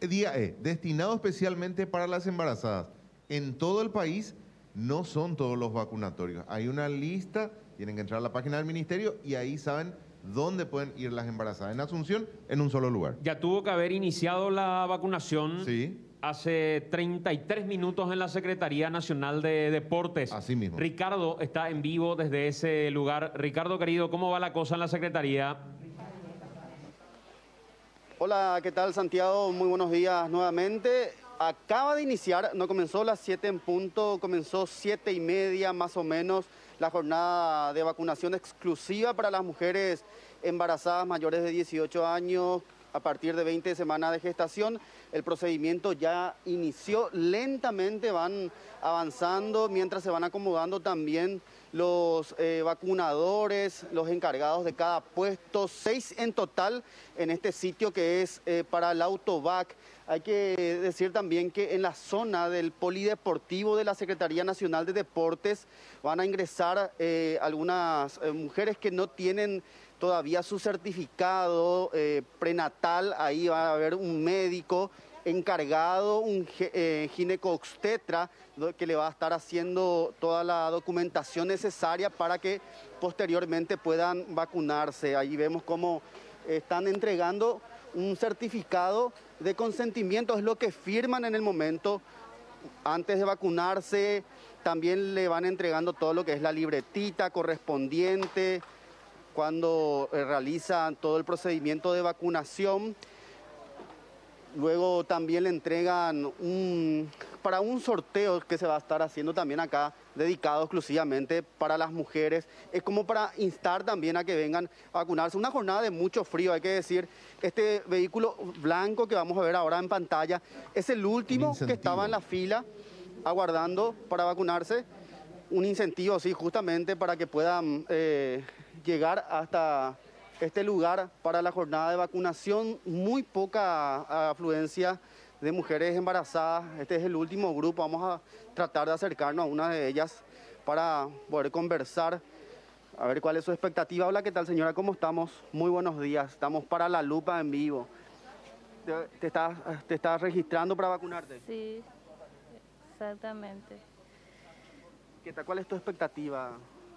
Día E, destinado especialmente para las embarazadas. En todo el país no son todos los vacunatorios. Hay una lista, tienen que entrar a la página del ministerio y ahí saben dónde pueden ir las embarazadas. En Asunción, en un solo lugar. Ya tuvo que haber iniciado la vacunación. Sí. Hace 33 minutos en la Secretaría Nacional de Deportes. Así mismo. Ricardo está en vivo desde ese lugar. Ricardo, querido, ¿cómo va la cosa en la Secretaría? Hola, ¿qué tal, Santiago? Muy buenos días nuevamente. Acaba de iniciar, no comenzó a las 7 en punto, comenzó 7:30 más o menos, la jornada de vacunación exclusiva para las mujeres embarazadas mayores de 18 años a partir de 20 semanas de gestación. El procedimiento ya inició, lentamente van avanzando mientras se van acomodando también los vacunadores, los encargados de cada puesto, 6 en total en este sitio que es para el Autovac. Hay que decir también que en la zona del polideportivo de la Secretaría Nacional de Deportes van a ingresar algunas mujeres que no tienen todavía su certificado prenatal. Ahí va a haber un médico encargado, un ginecobstetra, que le va a estar haciendo toda la documentación necesaria para que posteriormente puedan vacunarse. Ahí vemos cómo están entregando un certificado de consentimiento, es lo que firman en el momento antes de vacunarse. También le van entregando todo lo que es la libretita correspondiente cuando realizan todo el procedimiento de vacunación. Luego también le entregan para un sorteo que se va a estar haciendo también acá, dedicado exclusivamente para las mujeres. Es como para instar también a que vengan a vacunarse. Una jornada de mucho frío, hay que decir. Este vehículo blanco que vamos a ver ahora en pantalla es el último que estaba en la fila aguardando para vacunarse. Un incentivo, sí, justamente para que puedan llegar hasta este lugar para la jornada de vacunación. Muy poca afluencia de mujeres embarazadas. Este es el último grupo. Vamos a tratar de acercarnos a una de ellas para poder conversar, a ver cuál es su expectativa. Hola, ¿qué tal, señora? ¿Cómo estamos? Muy buenos días. Estamos para La Lupa en vivo. ¿Te estás registrando para vacunarte? Sí, exactamente. ¿Qué tal? ¿Cuál es tu expectativa?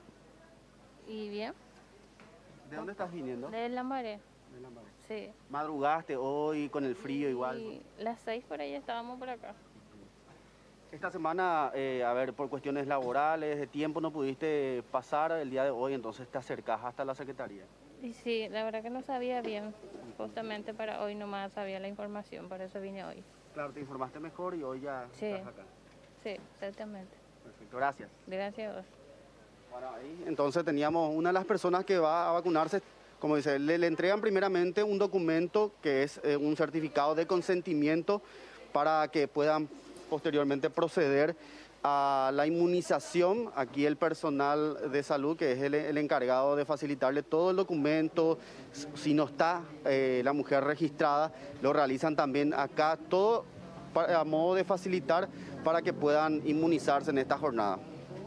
¿Y bien? ¿De dónde estás viniendo? De Lambaré. De Lambaré. Sí. ¿Madrugaste hoy con el frío igual? Y las 6 por ahí estábamos por acá. Esta semana, a ver, por cuestiones laborales, de tiempo, no pudiste pasar el día de hoy, entonces te acercás hasta la Secretaría. Y sí, la verdad que no sabía bien. Justamente para hoy nomás sabía la información, por eso vine hoy. Claro, te informaste mejor y hoy ya Sí. estás acá. Sí, exactamente. Perfecto, gracias. Gracias a vos. Bueno, ahí entonces teníamos una de las personas que va a vacunarse, como dice, le entregan primeramente un documento que es un certificado de consentimiento para que puedan posteriormente proceder a la inmunización. Aquí el personal de salud, que es el encargado de facilitarle todo el documento, si no está la mujer registrada, lo realizan también acá, todo a modo de facilitar para que puedan inmunizarse en esta jornada.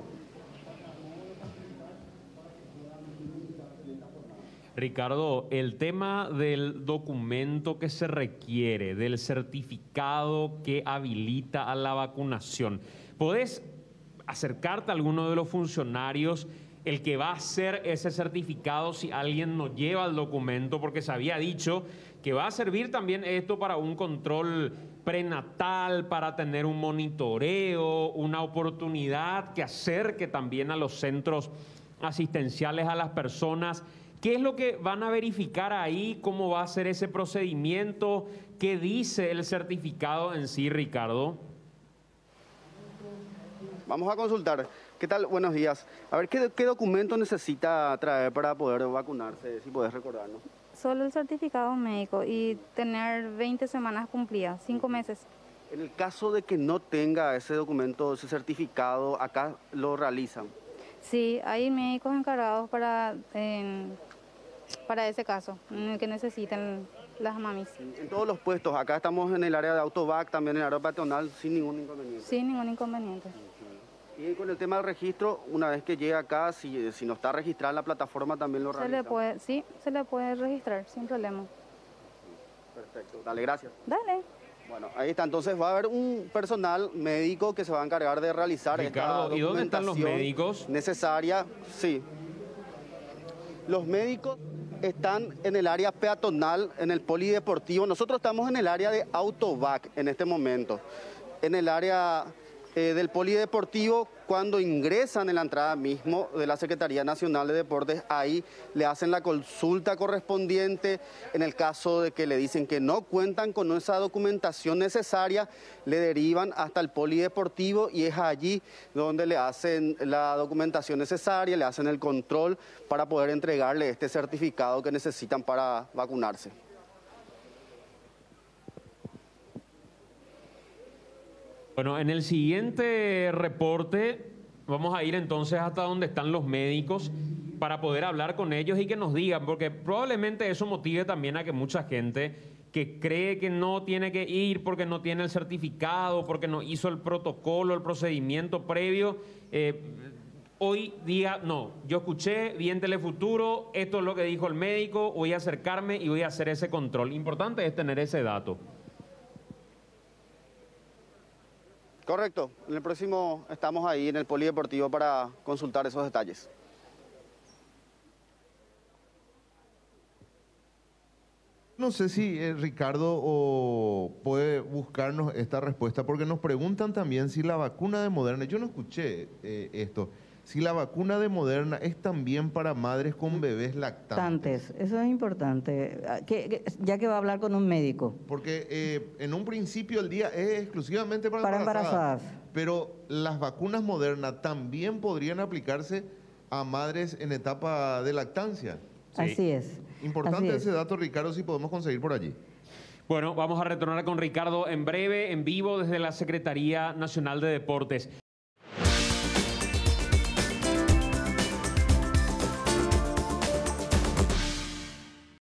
Ricardo, el tema del documento que se requiere, del certificado que habilita a la vacunación, ¿podés acercarte a alguno de los funcionarios el que va a hacer ese certificado si alguien no lleva el documento? Porque se había dicho que va a servir también esto para un control prenatal, para tener un monitoreo, una oportunidad que acerque también a los centros asistenciales a las personas. ¿Qué es lo que van a verificar ahí? ¿Cómo va a ser ese procedimiento? ¿Qué dice el certificado en sí, Ricardo? Vamos a consultar. ¿Qué tal? Buenos días. A ver, ¿qué documento necesita traer para poder vacunarse? Si podés recordarnos. Solo el certificado médico y tener 20 semanas cumplidas, 5 meses. En el caso de que no tenga ese documento, ese certificado, acá lo realizan. Sí, hay médicos encargados para ese caso, en el que necesiten las mamis. En todos los puestos, acá estamos en el área de Autovac, también en el área peatonal, sin ningún inconveniente. Sin ningún inconveniente. Y con el tema del registro, una vez que llega acá, si no está registrada en la plataforma, también lo realiza. Se le puede registrar sin problema. Perfecto, dale, gracias. Dale. Bueno, ahí está. Entonces va a haber un personal médico que se va a encargar de realizar Ricardo, esta ¿y dónde están los documentación médicos? necesaria. Sí. Los médicos están en el área peatonal, en el polideportivo. Nosotros estamos en el área de Autobac en este momento. En el área del polideportivo, cuando ingresan en la entrada mismo de la Secretaría Nacional de Deportes, ahí le hacen la consulta correspondiente. En el caso de que le dicen que no cuentan con esa documentación necesaria, le derivan hasta el polideportivo y es allí donde le hacen la documentación necesaria, le hacen el control para poder entregarle este certificado que necesitan para vacunarse. Bueno, en el siguiente reporte vamos a ir entonces hasta donde están los médicos para poder hablar con ellos y que nos digan, porque probablemente eso motive también a que mucha gente que cree que no tiene que ir porque no tiene el certificado, porque no hizo el protocolo, el procedimiento previo, hoy diga, no, yo escuché, vi en Telefuturo, esto es lo que dijo el médico, voy a acercarme y voy a hacer ese control. Importante es tener ese dato. Correcto. En el próximo estamos ahí en el polideportivo para consultar esos detalles. No sé si Ricardo puede buscarnos esta respuesta, porque nos preguntan también si la vacuna de Moderna, yo no escuché esto, si la vacuna de Moderna es también para madres con bebés lactantes. Eso es importante, ya que va a hablar con un médico. Porque en un principio el día es exclusivamente para embarazadas. Pero las vacunas Moderna también podrían aplicarse a madres en etapa de lactancia. Sí. Así es. Importante así es. ese dato, Ricardo, si podemos conseguir por allí. Bueno, vamos a retornar con Ricardo en breve, en vivo, desde la Secretaría Nacional de Deportes.